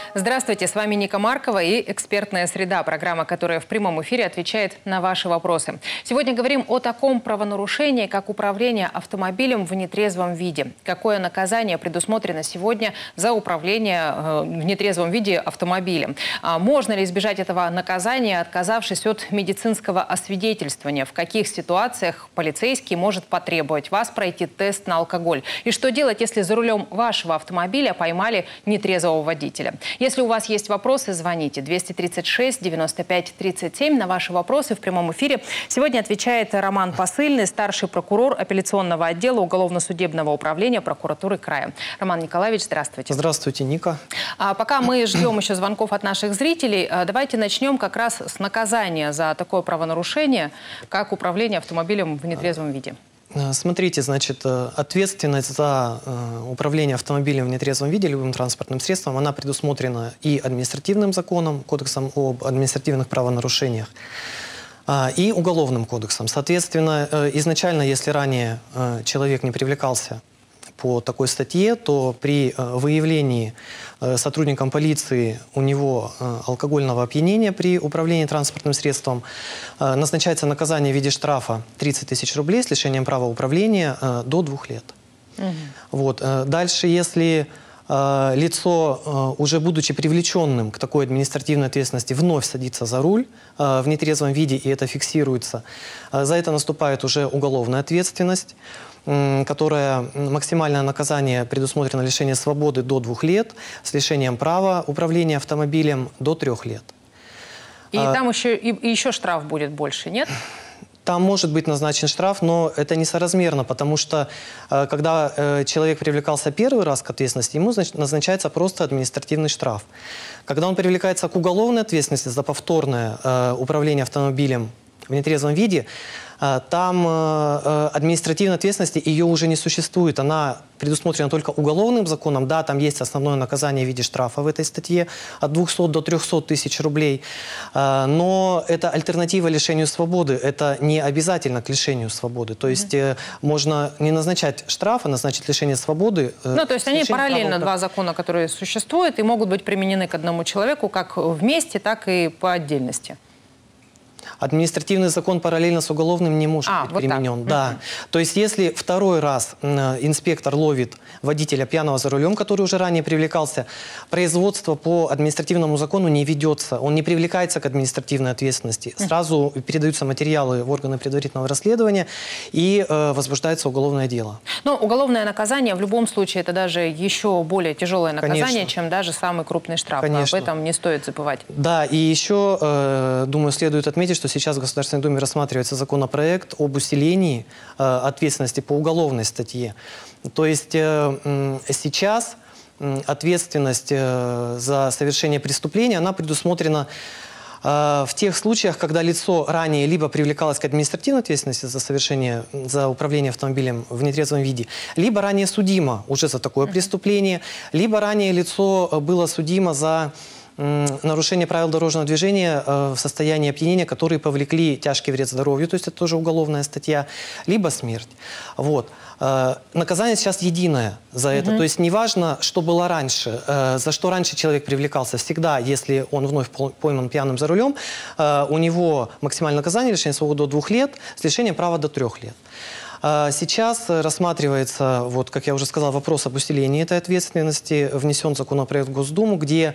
Здравствуйте, с вами Ника Маркова и «Экспертная среда», программа, которая в прямом эфире отвечает на ваши вопросы. Сегодня говорим о таком правонарушении, как управление автомобилем в нетрезвом виде. Какое наказание предусмотрено сегодня за управление в нетрезвом виде автомобилем? Можно ли избежать этого наказания, отказавшись от медицинского освидетельствования? В каких ситуациях полицейский может потребовать вас пройти тест на алкоголь? И что делать, если за рулем вашего автомобиля поймали нетрезвого водителя? Если у вас есть вопросы, звоните 236 95 37. На ваши вопросы в прямом эфире сегодня отвечает Роман Посыльный, старший прокурор апелляционного отдела уголовно-судебного управления прокуратуры края. Роман Николаевич, здравствуйте. Здравствуйте, Ника. Пока мы ждем еще звонков от наших зрителей, давайте начнем как раз с наказания за такое правонарушение, как управление автомобилем в нетрезвом виде. Смотрите, значит, ответственность за управление автомобилем в нетрезвом виде, любым транспортным средством, она предусмотрена и административным законом, кодексом об административных правонарушениях, и уголовным кодексом. Соответственно, изначально, если ранее человек не привлекался по такой статье, то при выявлении сотрудникам полиции у него алкогольного опьянения при управлении транспортным средством назначается наказание в виде штрафа 30 тысяч рублей с лишением права управления до 2 лет. Вот. Дальше, если лицо, уже будучи привлеченным к такой административной ответственности, вновь садится за руль в нетрезвом виде, и это фиксируется, за это наступает уже уголовная ответственность, которая максимальное наказание предусмотрено лишение свободы до 2 лет, с лишением права управления автомобилем до 3 лет. И там еще штраф будет больше, нет? Там может быть назначен штраф, но это несоразмерно, потому что когда человек привлекался первый раз к ответственности, ему назначается просто административный штраф. Когда он привлекается к уголовной ответственности за повторное управление автомобилем в нетрезвом виде, там административной ответственности ее уже не существует. Она предусмотрена только уголовным законом. Да, там есть основное наказание в виде штрафа в этой статье от 200 до 300 тысяч рублей. Но это альтернатива лишению свободы. Это не обязательно к лишению свободы. То есть можно не назначать штраф, а назначить лишение свободы. Ну, то есть они параллельно, два закона, которые существуют, и могут быть применены к одному человеку как вместе, так и по отдельности. Административный закон параллельно с уголовным не может быть применен. Да. То есть если второй раз инспектор ловит водителя пьяного за рулем, который уже ранее привлекался, производство по административному закону не ведется, он не привлекается к административной ответственности. Сразу передаются материалы в органы предварительного расследования и возбуждается уголовное дело. Но уголовное наказание в любом случае это даже еще более тяжелое наказание, конечно, чем даже самый крупный штраф. Конечно. Об этом не стоит забывать. Да, и еще, думаю, следует отметить, что сейчас в Государственной Думе рассматривается законопроект об усилении ответственности по уголовной статье. То есть сейчас ответственность за совершение преступления, она предусмотрена в тех случаях, когда лицо ранее либо привлекалось к административной ответственности за управление автомобилем в нетрезвом виде, либо ранее судимо уже за такое преступление, либо ранее лицо было судимо за нарушение правил дорожного движения в состоянии опьянения, которые повлекли тяжкий вред здоровью, то есть это тоже уголовная статья, либо смерть. Вот. Наказание сейчас единое за это. То есть неважно, что было раньше, за что раньше человек привлекался. Всегда, если он вновь пойман пьяным за рулем, у него максимальное наказание лишение свободы до 2 лет, с лишением права до 3 лет. Сейчас рассматривается, вот, как я уже сказал, вопрос об усилении этой ответственности. Внесен законопроект в Госдуму, где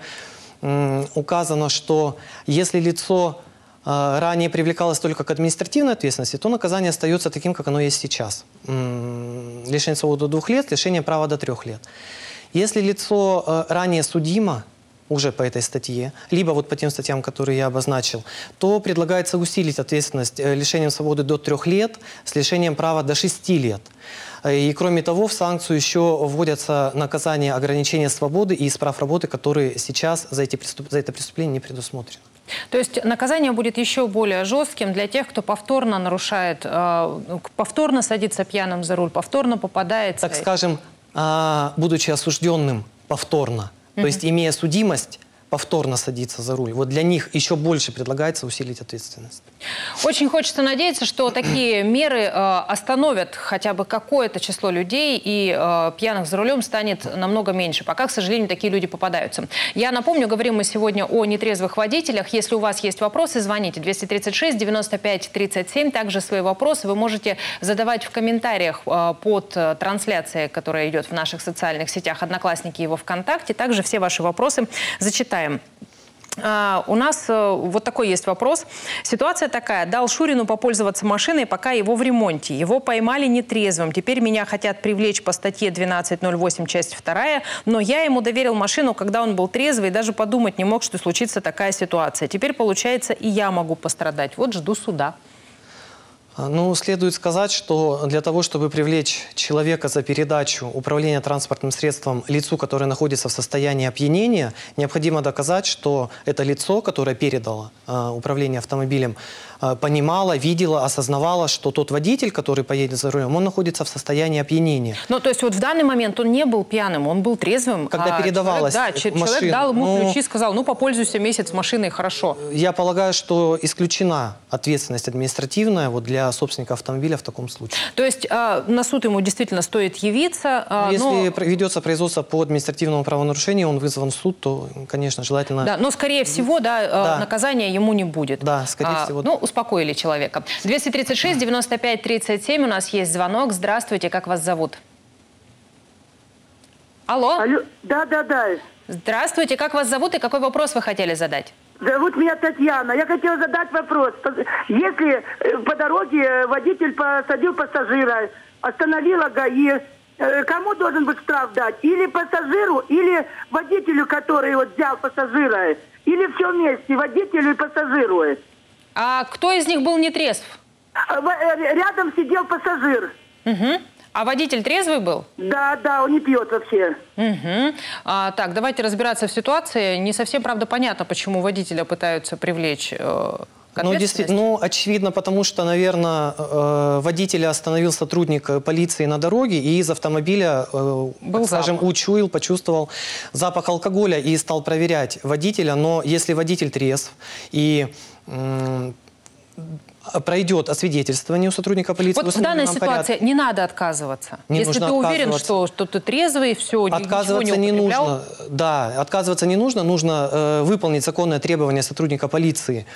указано, что если лицо ранее привлекалось только к административной ответственности, то наказание остается таким, как оно есть сейчас. Лишение свободы до 2 лет, лишение права до 3 лет. Если лицо ранее судимо уже по этой статье, либо вот по тем статьям, которые я обозначил, то предлагается усилить ответственность лишением свободы до 3 лет с лишением права до 6 лет. И кроме того, в санкцию еще вводятся наказания ограничения свободы и из прав работы, которые сейчас за это преступление не предусмотрены. То есть наказание будет еще более жестким для тех, кто повторно нарушает, повторно садится пьяным за руль, повторно попадает... Так скажем, будучи осужденным повторно, то есть имея судимость, повторно садиться за руль. Вот для них еще больше предлагается усилить ответственность. Очень хочется надеяться, что такие меры остановят хотя бы какое-то число людей, и пьяных за рулем станет намного меньше. Пока, к сожалению, такие люди попадаются. Я напомню, говорим мы сегодня о нетрезвых водителях. Если у вас есть вопросы, звоните 236 95 37. Также свои вопросы вы можете задавать в комментариях под трансляцией, которая идет в наших социальных сетях «Одноклассники» и во ВКонтакте. Также все ваши вопросы зачитаем. У нас вот такой есть вопрос. Ситуация такая. Дал Шурину попользоваться машиной, пока его в ремонте. Его поймали нетрезвым. Теперь меня хотят привлечь по статье 12.08, часть 2. Но я ему доверил машину, когда он был трезвый, и даже подумать не мог, что случится такая ситуация. Теперь, получается, и я могу пострадать. Вот жду суда. Ну, следует сказать, что для того, чтобы привлечь человека за передачу управления транспортным средством лицу, которое находится в состоянии опьянения, необходимо доказать, что это лицо, которое передало управление автомобилем, понимала, видела, осознавала, что тот водитель, который поедет за рулем, он находится в состоянии опьянения. Ну, то есть вот в данный момент он не был пьяным, он был трезвым. Когда передавалась человек дал ему ключи, сказал, ну, попользуйся месяц машиной, хорошо. Я полагаю, что исключена ответственность административная вот для собственника автомобиля в таком случае. То есть на суд ему действительно стоит явиться. Если ведется производство по административному правонарушению, он вызван в суд, то, конечно, желательно... Да, но, скорее всего, наказания ему не будет. Да, скорее всего. Ну, успокоили человека. 236 95 37, у нас есть звонок. Здравствуйте, как вас зовут? Алло. Алло. Да. Здравствуйте, как вас зовут и какой вопрос вы хотели задать? Зовут меня Татьяна. Я хотела задать вопрос. Если по дороге водитель посадил пассажира, остановила ГАИ, кому должен быть штраф дать? Или пассажиру, или водителю, который вот взял пассажира? Или все вместе, водителю и пассажиру? А кто из них был нетрезв? Рядом сидел пассажир. Угу. А водитель трезвый был? Да, он не пьет вообще. Угу. Так, давайте разбираться в ситуации. Не совсем, правда, понятно, почему водителя пытаются привлечь к ответственности. Действительно, очевидно, потому что, наверное, водителя остановил сотрудник полиции на дороге и из автомобиля, скажем, учуял, почувствовал запах алкоголя и стал проверять водителя. Но если водитель трезв и пройдет освидетельствование у сотрудника полиции. Вот в данной ситуации не надо отказываться. Если ты уверен, что ты трезвый, все, отказываться не нужно. Да, отказываться не нужно. Нужно выполнить законное требование сотрудника полиции,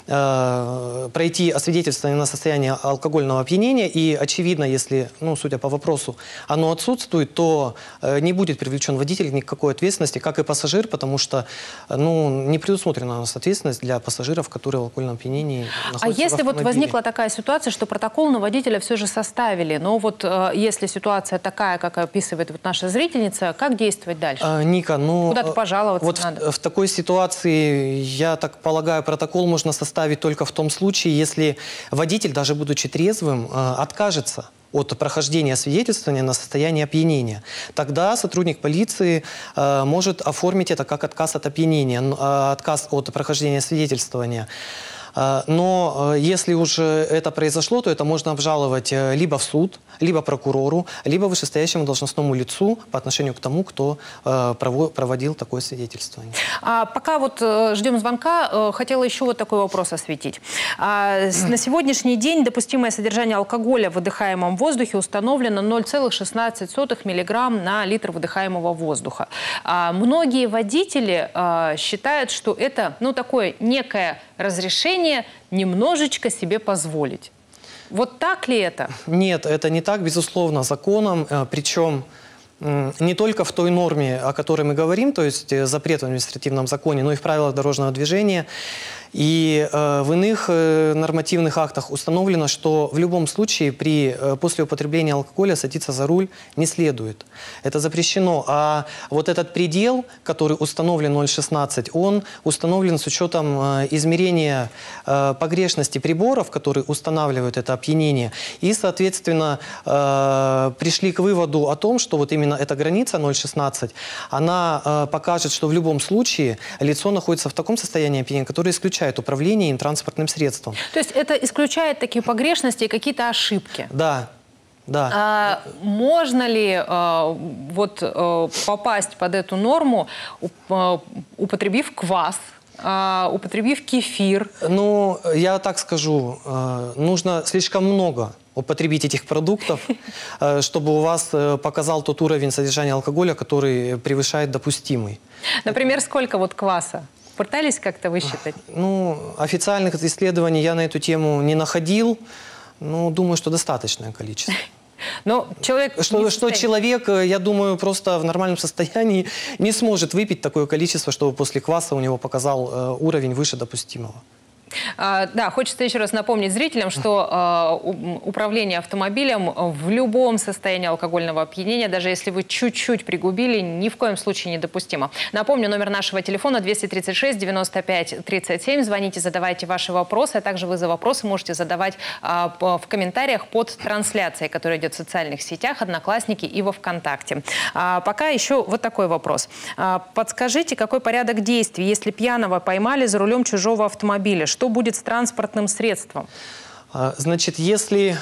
пройти освидетельствование на состояние алкогольного опьянения. И очевидно, если, судя по вопросу, оно отсутствует, то не будет привлечен водитель ни к какой ответственности, как и пассажир, потому что не предусмотрена у нас ответственность для пассажиров, которые в алкогольном опьянении находятся в автомобиле. А если вот возникла такая ситуация, что протокол на водителя все же составили, но вот если ситуация такая, как описывает вот наша зрительница, как действовать дальше? Ника, куда-то пожаловаться вот надо. В такой ситуации, я так полагаю, протокол можно составить только в том случае, если водитель, даже будучи трезвым, откажется от прохождения свидетельствования на состояние опьянения. Тогда сотрудник полиции может оформить это как отказ от опьянения, отказ от прохождения свидетельствования. Но если уже это произошло, то это можно обжаловать либо в суд, либо прокурору, либо вышестоящему должностному лицу по отношению к тому, кто проводил такое свидетельствование. Пока вот ждем звонка, хотела еще вот такой вопрос осветить. На сегодняшний день допустимое содержание алкоголя в выдыхаемом воздухе установлено 0,16 миллиграмм на литр выдыхаемого воздуха. Многие водители считают, что это такое некое разрешение немножечко себе позволить. Вот так ли это? Нет, это не так, безусловно, законом, причем не только в той норме, о которой мы говорим, то есть запрет в административном законе, но и в правилах дорожного движения. И в иных нормативных актах установлено, что в любом случае после употребления алкоголя садиться за руль не следует. Это запрещено. А вот этот предел, который установлен 0,16, он установлен с учетом измерения погрешности приборов, которые устанавливают это опьянение. И, соответственно, пришли к выводу о том, что вот именно эта граница 0,16, она покажет, что в любом случае лицо находится в таком состоянии опьянения, которое исключает управление им транспортным средством. То есть это исключает такие погрешности и какие-то ошибки? Да. Да. Можно ли попасть под эту норму, употребив квас, употребив кефир? Ну, я так скажу, нужно слишком много употребить этих продуктов, чтобы у вас показал тот уровень содержания алкоголя, который превышает допустимый. Например, сколько вот кваса? Пытались как-то высчитать? Ну, официальных исследований я на эту тему не находил. Ну, думаю, что достаточное количество. Но человек... Что человек, я думаю, просто в нормальном состоянии не сможет выпить такое количество, чтобы после кваса у него показал уровень выше допустимого. Да, хочется еще раз напомнить зрителям, что управление автомобилем в любом состоянии алкогольного опьянения, даже если вы чуть-чуть пригубили, ни в коем случае недопустимо. Напомню, номер нашего телефона 236-95-37. Звоните, задавайте ваши вопросы, а также вы за вопросы можете задавать в комментариях под трансляцией, которая идет в социальных сетях, Одноклассники и во ВКонтакте. Пока еще вот такой вопрос. Подскажите, какой порядок действий, если пьяного поймали за рулем чужого автомобиля? Что будет с транспортным средством? Значит, если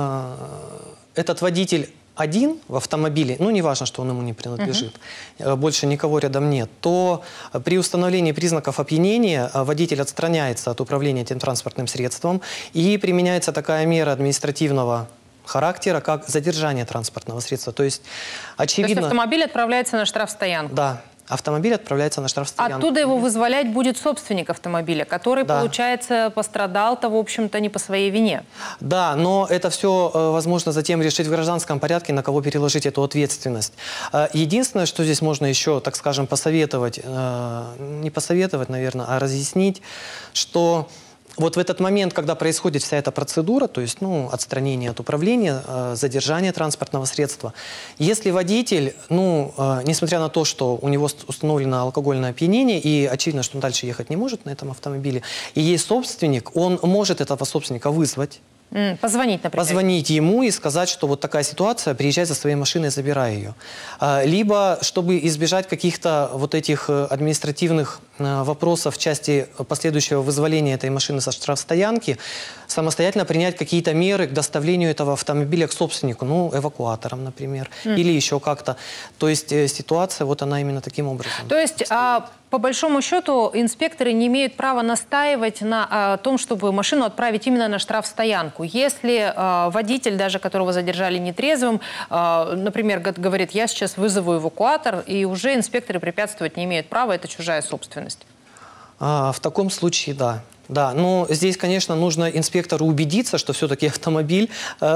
этот водитель один в автомобиле, ну, неважно, что он ему не принадлежит, больше никого рядом нет, то при установлении признаков опьянения водитель отстраняется от управления этим транспортным средством, и применяется такая мера административного характера, как задержание транспортного средства. То есть, очевидно... То есть автомобиль отправляется на штрафстоянку? Да. Автомобиль отправляется на штрафстоянку. Оттуда его вызволять будет собственник автомобиля, который, получается, пострадал-то, в общем-то, не по своей вине. Да, но это все возможно затем решить в гражданском порядке, на кого переложить эту ответственность. Единственное, что здесь можно еще, так скажем, посоветовать, не посоветовать, наверное, а разъяснить, что... Вот в этот момент, когда происходит вся эта процедура, то есть, ну, отстранение от управления, задержание транспортного средства, если водитель, ну, несмотря на то, что у него установлено алкогольное опьянение, и очевидно, что он дальше ехать не может на этом автомобиле, и есть собственник, он может этого собственника вызвать. Позвонить, например. Позвонить ему и сказать, что вот такая ситуация, приезжай за своей машиной, забирай ее. Либо, чтобы избежать каких-то вот этих административных вопросов в части последующего вызволения этой машины со штрафстоянки, самостоятельно принять какие-то меры к доставлению этого автомобиля к собственнику, ну, эвакуатором, например, или еще как-то. То есть ситуация, вот она именно таким образом. То есть, по большому счету, инспекторы не имеют права настаивать на том, чтобы машину отправить именно на штрафстоянку. Если водитель, даже которого задержали нетрезвым, например, говорит, я сейчас вызову эвакуатор, и уже инспекторы препятствовать не имеют права, это чужая собственность. В таком случае, да. Да, но здесь, конечно, нужно инспектору убедиться, что все-таки автомобиль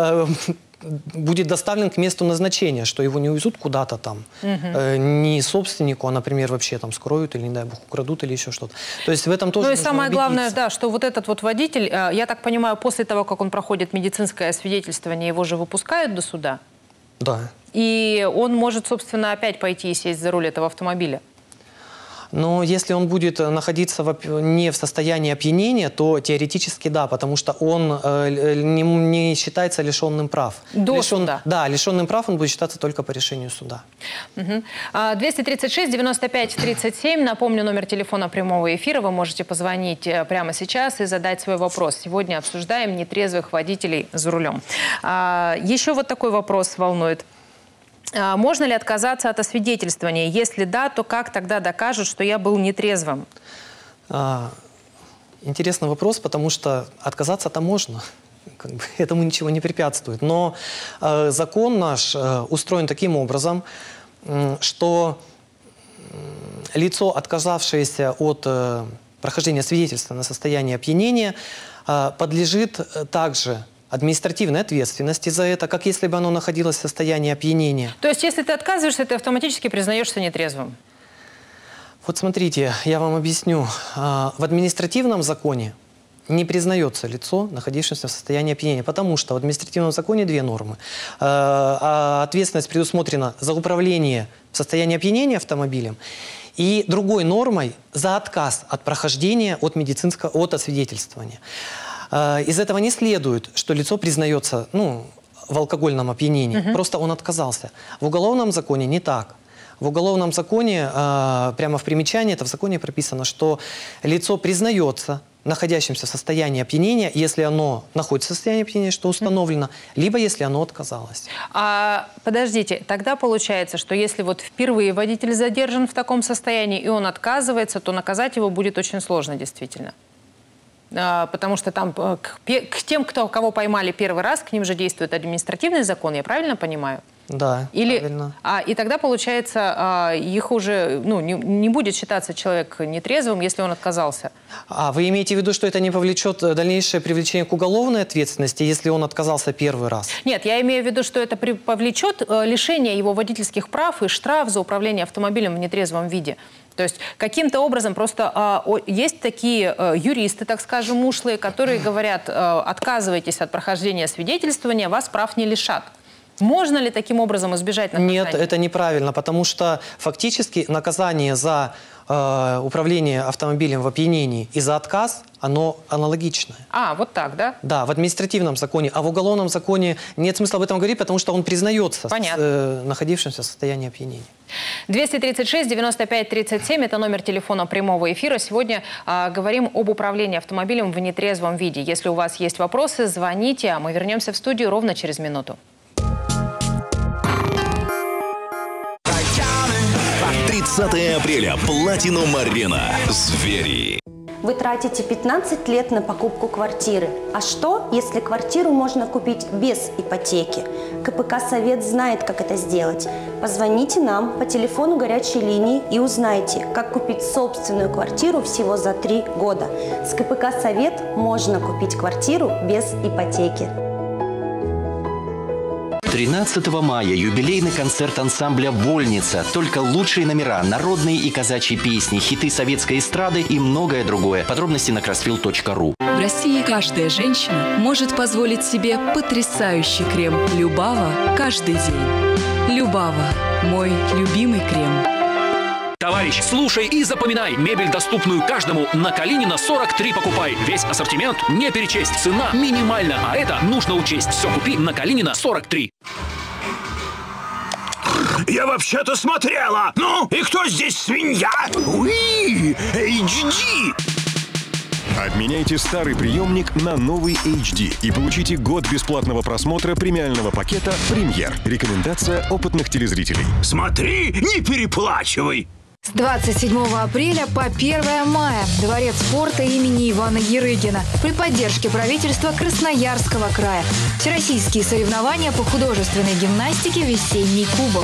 будет доставлен к месту назначения, что его не увезут куда-то там, не собственнику, а, например, вообще там скроют или, не дай бог, украдут или еще что-то. То есть в этом тоже нужно самое убедиться. главное, да, что вот этот вот водитель, я так понимаю, после того, как он проходит медицинское освидетельствование, его же выпускают до суда? Да. И он может, собственно, опять пойти и сесть за руль этого автомобиля? Но если он будет находиться не в состоянии опьянения, то теоретически да, потому что он не считается лишенным прав. До суда? Да, лишенным прав он будет считаться только по решению суда. 236-95-37. Напомню, номер телефона прямого эфира. Вы можете позвонить прямо сейчас и задать свой вопрос. Сегодня обсуждаем нетрезвых водителей за рулем. Еще вот такой вопрос волнует. Можно ли отказаться от освидетельствования? Если да, то как тогда докажут, что я был нетрезвым? Интересный вопрос, потому что отказаться-то можно. Как бы, этому ничего не препятствует. Но закон наш устроен таким образом, что лицо, отказавшееся от прохождения свидетельства на состояние опьянения, подлежит также административной ответственности за это, как если бы оно находилось в состоянии опьянения. То есть, если ты отказываешься, ты автоматически признаешься нетрезвым? Вот смотрите, я вам объясню. В административном законе не признается лицо, находившееся в состоянии опьянения, потому что в административном законе две нормы. Ответственность предусмотрена за управление в состоянии опьянения автомобилем и другой нормой за отказ от прохождения от освидетельствования. Из этого не следует, что лицо признается, ну, в алкогольном опьянении. Просто он отказался. В уголовном законе не так. В уголовном законе, прямо в примечании, это в законе прописано, что лицо признается находящимся в состоянии опьянения, если оно находится в состоянии опьянения, что установлено, либо если оно отказалось. Подождите, тогда получается, что если вот впервые водитель задержан в таком состоянии и он отказывается, то наказать его будет очень сложно действительно. Потому что там к тем, кого поймали первый раз, к ним же действует административный закон, я правильно понимаю? Да, правильно. И тогда, получается, их уже не будет считаться человек нетрезвым, если он отказался. Вы имеете в виду, что это не повлечет дальнейшее привлечение к уголовной ответственности, если он отказался первый раз? Нет, я имею в виду, что это повлечет лишение его водительских прав и штраф за управление автомобилем в нетрезвом виде. То есть каким-то образом просто есть такие юристы, так скажем, ушлые, которые говорят, отказывайтесь от прохождения свидетельствования, вас прав не лишат. Можно ли таким образом избежать наказания? Нет, это неправильно, потому что фактически наказание за управление автомобилем в опьянении и за отказ, оно аналогичное. Вот так, да? Да, в административном законе, а в уголовном законе нет смысла об этом говорить, потому что он признается находившимся в состоянии опьянения. 236-95-37 – это номер телефона прямого эфира. Сегодня говорим об управлении автомобилем в нетрезвом виде. Если у вас есть вопросы, звоните, а мы вернемся в студию ровно через минуту. 30 апреля. Платинум-арена. Звери. Вы тратите 15 лет на покупку квартиры. А что, если квартиру можно купить без ипотеки? КПК «Совет» знает, как это сделать. Позвоните нам по телефону горячей линии и узнайте, как купить собственную квартиру всего за 3 года. С КПК «Совет» можно купить квартиру без ипотеки. 13 мая юбилейный концерт ансамбля «Вольница». Только лучшие номера, народные и казачьи песни, хиты советской эстрады и многое другое. Подробности на crossfield.ru. В России каждая женщина может позволить себе потрясающий крем «Любава» каждый день. «Любава» – мой любимый крем. Товарищ, слушай и запоминай. Мебель, доступную каждому. На Калинина 43 покупай. Весь ассортимент не перечесть. Цена минимальна. А это нужно учесть. Все купи на Калинина 43. Я вообще-то смотрела. Ну, и кто здесь свинья? Уи, HD. Обменяйте старый приемник на новый HD и получите год бесплатного просмотра премиального пакета «Премьер». Рекомендация опытных телезрителей. Смотри, не переплачивай. С 27 апреля по 1 мая Дворец спорта имени Ивана Ярыгина при поддержке правительства Красноярского края. Всероссийские соревнования по художественной гимнастике «Весенний кубок».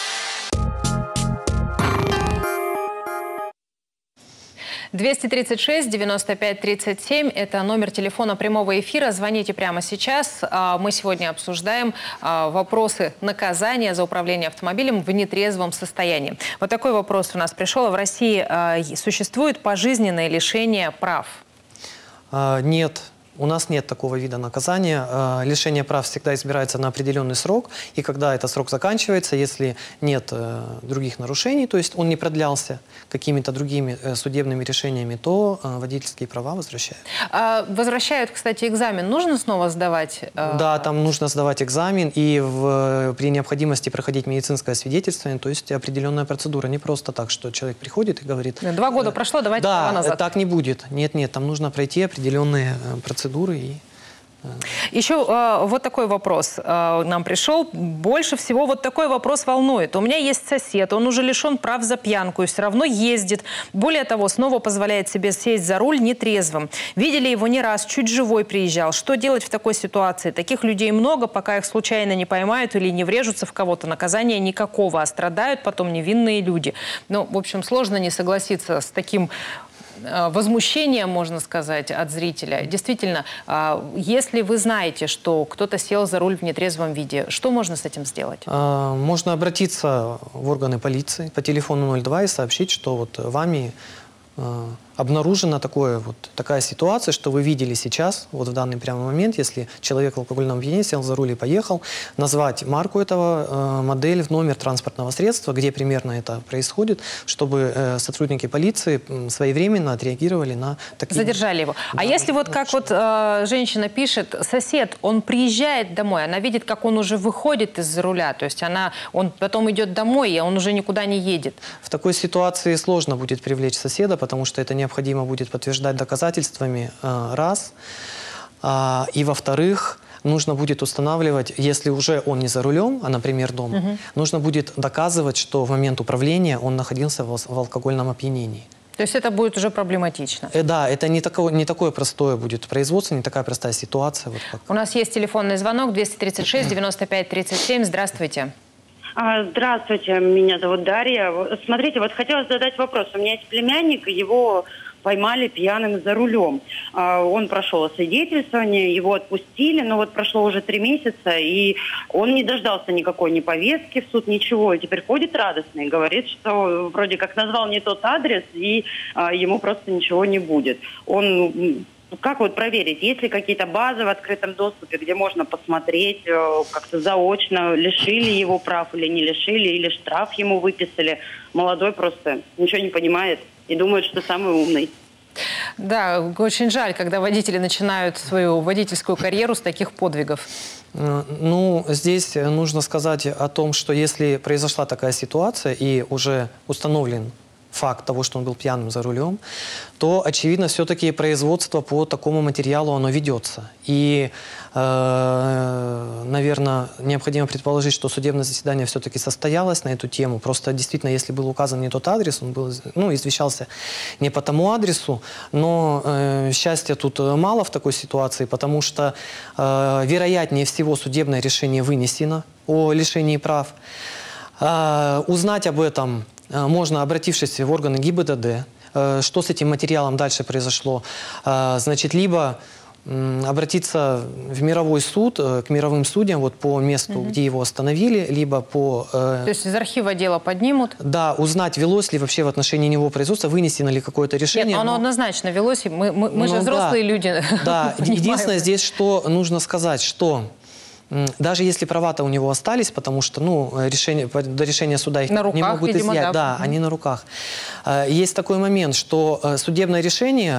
– 236-95-37 – это номер телефона прямого эфира. Звоните прямо сейчас. Мы сегодня обсуждаем вопросы наказания за управление автомобилем в нетрезвом состоянии. Вот такой вопрос у нас пришел. В России существует пожизненное лишение прав? Нет. У нас нет такого вида наказания. Лишение прав всегда избирается на определенный срок. И когда этот срок заканчивается, если нет других нарушений, то есть он не продлялся какими-то другими судебными решениями, то водительские права возвращают. Возвращают, кстати, экзамен. Нужно снова сдавать? Да, там нужно сдавать экзамен и при необходимости проходить медицинское свидетельствование. То есть определенная процедура. Не просто так, что человек приходит и говорит... 2 года прошло, давайте права назад. Да, так не будет. Нет, там нужно пройти определенные процедуры. Еще вот такой вопрос нам пришел. Больше всего вот такой вопрос волнует. У меня есть сосед, он уже лишен прав за пьянку и все равно ездит. Более того, снова позволяет себе сесть за руль нетрезвым. Видели его не раз, чуть живой приезжал. Что делать в такой ситуации? Таких людей много, пока их случайно не поймают или не врежутся в кого-то. Наказания никакого, а страдают потом невинные люди. Ну, в общем, сложно не согласиться с таким возмущение, можно сказать, от зрителя. Действительно, если вы знаете, что кто-то сел за руль в нетрезвом виде, что можно с этим сделать? Можно обратиться в органы полиции по телефону 02 и сообщить, что вот вами обнаружена такая ситуация, что вы видели сейчас, вот в данный прямой момент, если человек в алкогольном опьянении сел за руль и поехал, назвать марку этого, модель, номер транспортного средства, где примерно это происходит, чтобы сотрудники полиции своевременно отреагировали на такие... Задержали его. Да, если вот как женщина пишет, сосед, он приезжает домой, она видит, как он уже выходит из-за руля, то есть он потом идет домой, и он уже никуда не едет. В такой ситуации сложно будет привлечь соседа, потому что это необходимо будет подтверждать доказательствами, раз. И во-вторых, нужно будет устанавливать, если уже он не за рулем, а, например, дома, нужно будет доказывать, что в момент управления он находился в алкогольном опьянении. То есть это будет уже проблематично? Да, это не такое простое будет производство, не такая простая ситуация. Вот как. У нас есть телефонный звонок 236-95-37. Здравствуйте. Здравствуйте, меня зовут Дарья. Смотрите, вот хотела задать вопрос. У меня есть племянник, его поймали пьяным за рулем. Он прошел освидетельствование, его отпустили, но вот прошло уже 3 месяца, и он не дождался никакой ни повестки в суд, ничего. И теперь ходит радостный, говорит, что вроде как назвал не тот адрес, и ему просто ничего не будет. Как вот проверить, есть ли какие-то базы в открытом доступе, где можно посмотреть, как-то заочно, лишили его прав или не лишили, или штраф ему выписали. Молодой просто ничего не понимает и думает, что самый умный. Да, очень жаль, когда водители начинают свою водительскую карьеру с таких подвигов. Ну, здесь нужно сказать о том, что если произошла такая ситуация и уже установлен факт того, что он был пьяным за рулем, то, очевидно, все-таки производство по такому материалу, оно ведется. И, наверное, необходимо предположить, что судебное заседание все-таки состоялось на эту тему. Просто, действительно, если был указан не тот адрес, он был, извещался не по тому адресу, но счастья тут мало в такой ситуации, потому что, вероятнее всего, судебное решение вынесено о лишении прав. Узнать об этом можно, обратившись в органы ГИБДД, что с этим материалом дальше произошло. Значит, либо обратиться в мировой суд, к мировым судьям, вот по месту, где его остановили, либо по... То есть из архива дела поднимут? Да, узнать, велось ли вообще в отношении него производство, вынесено ли какое-то решение. Нет, оно однозначно велось, мы же взрослые люди. Да, единственное здесь, что нужно сказать, что... Даже если права-то у него остались, потому что до решения суда их не могут изъять. Да, они на руках. Есть такой момент, что судебное решение,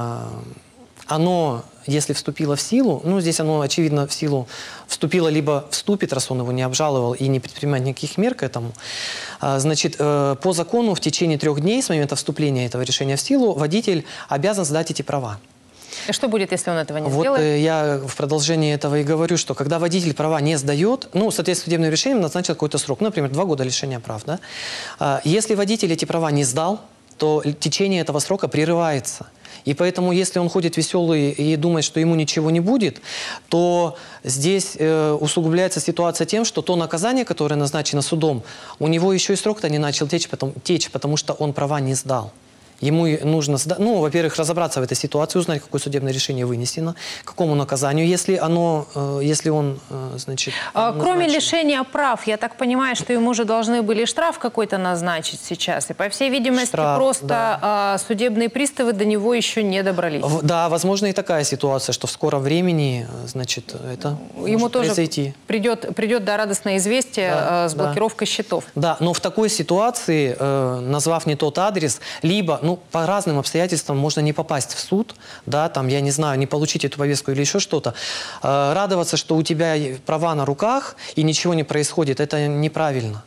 оно, если вступило в силу, здесь оно, очевидно, в силу вступило, либо вступит, раз он его не обжаловал и не предпринимает никаких мер к этому. Значит, по закону в течение 3 дней с момента вступления этого решения в силу водитель обязан сдать эти права. И что будет, если он этого не сделает? Вот я в продолжении этого и говорю, что когда водитель права не сдает, соответственно, судебным решением назначил какой-то срок, например, 2 года лишения прав, да? Если водитель эти права не сдал, то течение этого срока прерывается. И поэтому, если он ходит веселый и думает, что ему ничего не будет, то здесь усугубляется ситуация тем, что то наказание, которое назначено судом, у него еще и срок-то не начал течь, потому что он права не сдал. Ему нужно, во-первых, разобраться в этой ситуации, узнать, какое судебное решение вынесено, какому наказанию, если он, значит... Кроме лишения прав, я так понимаю, что ему же должны были штраф какой-то назначить сейчас. И, по всей видимости, судебные приставы до него еще не добрались. Да, возможно и такая ситуация, что в скором времени, значит, это может произойти. Придет радостное известие с блокировкой счетов. Да, но в такой ситуации, назвав не тот адрес, либо... по разным обстоятельствам можно не попасть в суд, да, там, я не знаю, не получить эту повестку или еще что-то. Радоваться, что у тебя права на руках и ничего не происходит, это неправильно.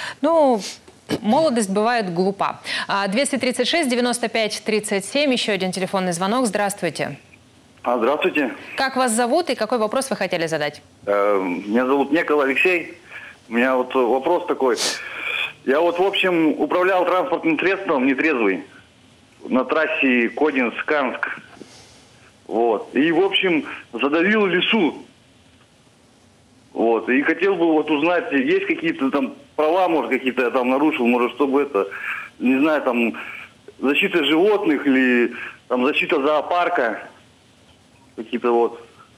Молодость бывает глупа. 236-95-37, еще один телефонный звонок. Здравствуйте. Здравствуйте. Как вас зовут и какой вопрос вы хотели задать? Меня зовут Некол Алексей. У меня вот вопрос такой. Я в общем, управлял транспортным средством нетрезвый на трассе Кодинск-Канск. И, в общем, задавил лесу. И хотел бы узнать, есть какие-то там права, может, какие-то я там нарушил, может, чтобы не знаю, там, защита животных или там защита зоопарка. Какие-то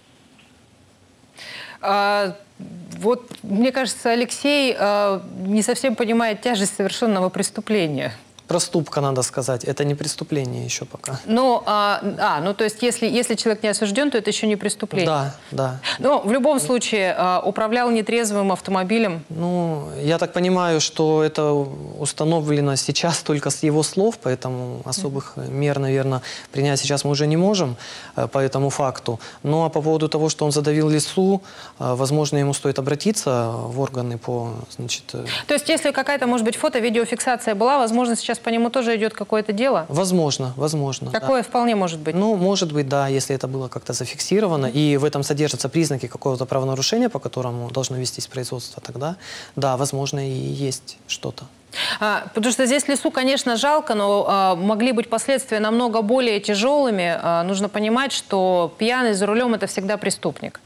мне кажется, Алексей не совсем понимает тяжесть совершенного преступления. Проступка, надо сказать. Это не преступление еще пока. То есть, если человек не осужден, то это еще не преступление. Да, да. Но в любом случае управлял нетрезвым автомобилем. Я так понимаю, что это установлено сейчас только с его слов, поэтому особых мер, наверное, принять сейчас мы уже не можем по этому факту. Ну а по поводу того, что он задавил лесу, возможно, ему стоит обратиться в органы по, То есть, если какая-то, может быть, фото-видеофиксация была, возможно, сейчас сейчас по нему тоже идет какое-то дело? Возможно, возможно. Такое вполне может быть? Ну, может быть, да, если это было как-то зафиксировано, и в этом содержатся признаки какого-то правонарушения, по которому должно вестись производство, тогда, да, возможно, и есть что-то. Потому что здесь лесу, конечно, жалко, но могли быть последствия намного более тяжелыми. Нужно понимать, что пьяный за рулем – это всегда преступник.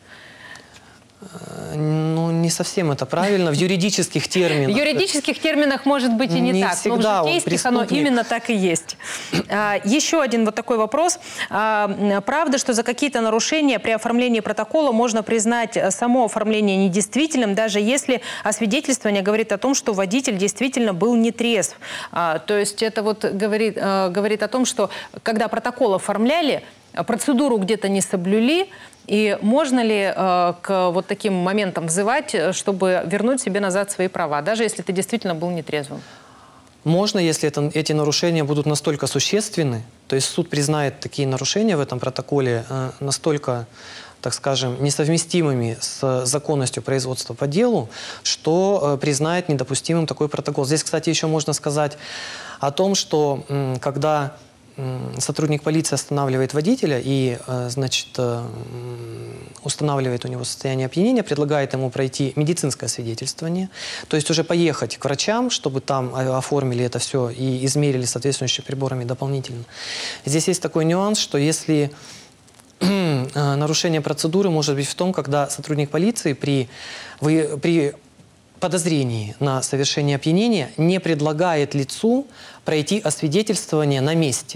Ну, не совсем это правильно. В юридических терминах. В юридических терминах может быть и не так, но в житейских оно именно так и есть. Еще один вот такой вопрос. Правда, что за какие-то нарушения при оформлении протокола можно признать само оформление недействительным, даже если освидетельствование говорит о том, что водитель действительно был нетрезв? То есть это вот говорит о том, что когда протокол оформляли, процедуру где-то не соблюли, и можно ли к вот таким моментам взывать, чтобы вернуть себе назад свои права, даже если ты действительно был нетрезвым? Можно, если эти нарушения будут настолько существенны, то есть суд признает такие нарушения в этом протоколе настолько, так скажем, несовместимыми с законностью производства по делу, что признает недопустимым такой протокол. Здесь, кстати, еще можно сказать о том, что когда сотрудник полиции останавливает водителя и, значит, устанавливает у него состояние опьянения, предлагает ему пройти медицинское свидетельствование, то есть уже поехать к врачам, чтобы там оформили это все и измерили соответствующими приборами дополнительно. Здесь есть такой нюанс, что если нарушение процедуры может быть в том, когда сотрудник полиции при подозрении на совершение опьянения не предлагает лицу пройти освидетельствование на месте.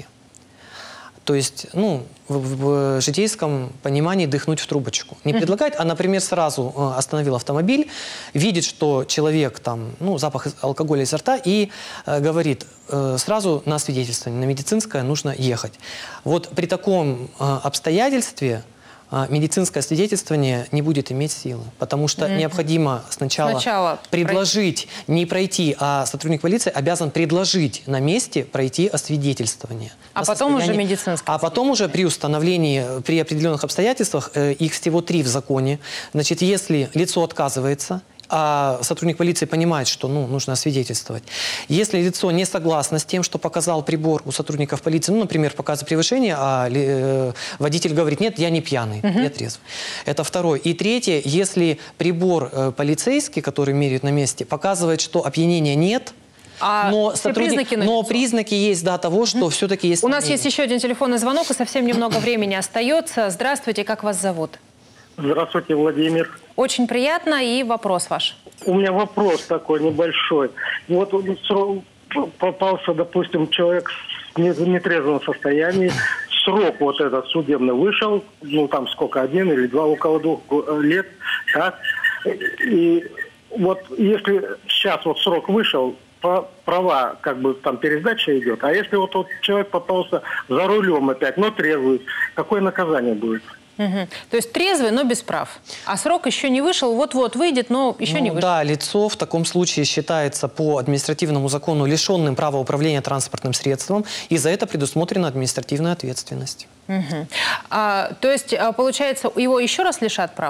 То есть, ну, в житейском понимании дыхнуть в трубочку. Не предлагает, а, например, сразу остановил автомобиль, видит, что человек, там, ну, запах алкоголя изо рта, и говорит, сразу на освидетельствование, на медицинское нужно ехать. Вот при таком обстоятельстве медицинское свидетельствование не будет иметь силы, потому что необходимо сначала предложить, не пройти, а сотрудник полиции обязан предложить на месте пройти освидетельствование. А потом уже медицинское. А потом уже при установлении, при определенных обстоятельствах, их всего 3 в законе, значит, если лицо отказывается, а сотрудник полиции понимает, что нужно освидетельствовать. Если лицо не согласно с тем, что показал прибор у сотрудников полиции, ну, например, показывает превышение, а водитель говорит, нет, я не пьяный, я трезвый. Это второе. И третье, если прибор полицейский, который меряет на месте, показывает, что опьянения нет, но признаки есть, да, того, что все-таки есть. У нас есть еще один телефонный звонок, и совсем немного времени остается. Здравствуйте, как вас зовут? Здравствуйте, Владимир. Очень приятно. И вопрос ваш. У меня вопрос такой небольшой. Вот попался, допустим, человек в нетрезвом состоянии, срок вот этот судебный вышел, ну там сколько, 1 или 2, около 2 лет, так? И вот если сейчас вот срок вышел, права, как бы там пересдача идет, а если вот человек попался за рулем опять, но трезвый, какое наказание будет? То есть трезвый, но без прав. А срок еще не вышел, вот-вот выйдет, но еще не вышел. Да, лицо в таком случае считается по административному закону лишенным права управления транспортным средством, и за это предусмотрена административная ответственность. То есть, получается, его еще раз лишат прав?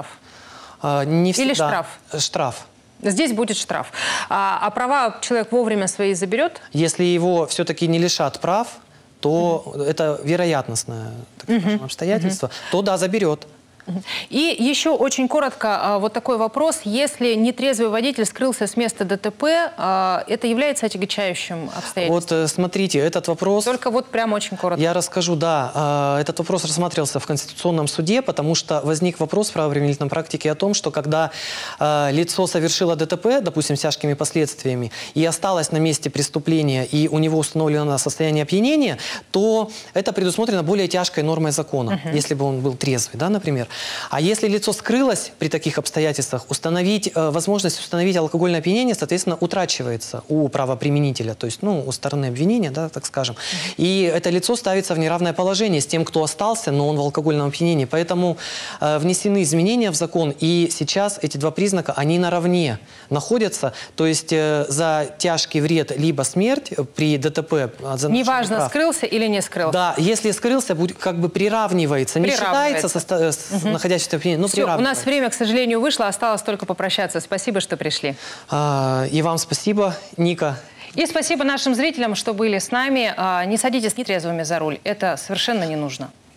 Не всегда. Или штраф? Штраф. Здесь будет штраф. А права человек вовремя свои заберет? Если его все-таки не лишат прав, то это вероятностное, так скажем, обстоятельство, то да, заберет. И еще очень коротко вот такой вопрос. Если нетрезвый водитель скрылся с места ДТП, это является отягчающим обстоятельством? Вот смотрите, этот вопрос... Только вот прям очень коротко. Я расскажу, да. Этот вопрос рассматривался в Конституционном суде, потому что возник вопрос в правоприменительной практике о том, что когда лицо совершило ДТП, допустим, с тяжкими последствиями, и осталось на месте преступления, и у него установлено состояние опьянения, то это предусмотрено более тяжкой нормой закона, если бы он был трезвый, да, например. А если лицо скрылось при таких обстоятельствах, возможность установить алкогольное опьянение, соответственно, утрачивается у правоприменителя, то есть, ну, у стороны обвинения, да, так скажем. И это лицо ставится в неравное положение с тем, кто остался, но он в алкогольном опьянении. Поэтому внесены изменения в закон, и сейчас эти 2 признака, они наравне находятся. То есть за тяжкий вред либо смерть при ДТП... Неважно, скрылся или не скрылся. Да, если скрылся, как бы приравнивается. Не считается находящийся в опьянении, но Все, у нас время, к сожалению, вышло, осталось только попрощаться. Спасибо, что пришли. И вам спасибо, Ника. И спасибо нашим зрителям, что были с нами. Не садитесь нетрезвыми за руль, это совершенно не нужно.